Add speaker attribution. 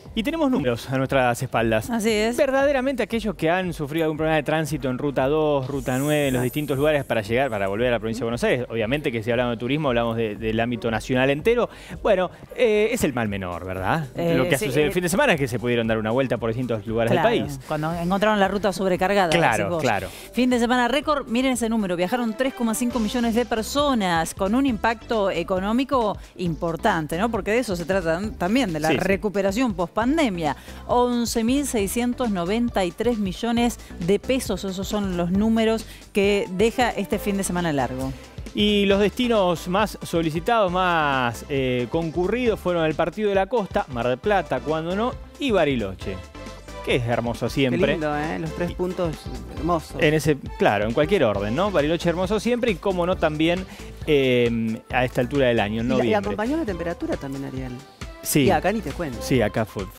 Speaker 1: Y tenemos números a nuestras espaldas.
Speaker 2: Así es.
Speaker 1: Verdaderamente aquellos que han sufrido algún problema de tránsito en Ruta 2, Ruta 9, en los distintos lugares para llegar, para volver a la provincia de Buenos Aires. Obviamente que si hablamos de turismo, hablamos del ámbito nacional entero. Bueno, es el mal menor, ¿verdad? Lo que ha sucedido el fin de semana es que se pudieron dar una vuelta por distintos lugares del país.
Speaker 2: Cuando encontraron la ruta sobrecargada.
Speaker 1: Claro, claro.
Speaker 2: Fin de semana récord, miren ese número. Viajaron 3,5 millones de personas con un impacto económico importante, ¿no? Porque de eso se trata también, de la recuperación post-pandemia. 11.693 millones de pesos, esos son los números que deja este fin de semana largo.
Speaker 1: Y los destinos más solicitados, más concurridos fueron el Partido de la Costa, Mar del Plata, cuando no, y Bariloche. Que es hermoso siempre.
Speaker 3: Qué lindo, ¿eh? Los 3 puntos hermosos.
Speaker 1: Claro, en cualquier orden, ¿no? Bariloche hermoso siempre y, como no, también a esta altura del año, en noviembre.
Speaker 3: Y acompañó la temperatura también, Ariel.
Speaker 1: Sí.
Speaker 3: Y acá ni te cuento.
Speaker 1: Sí, acá fue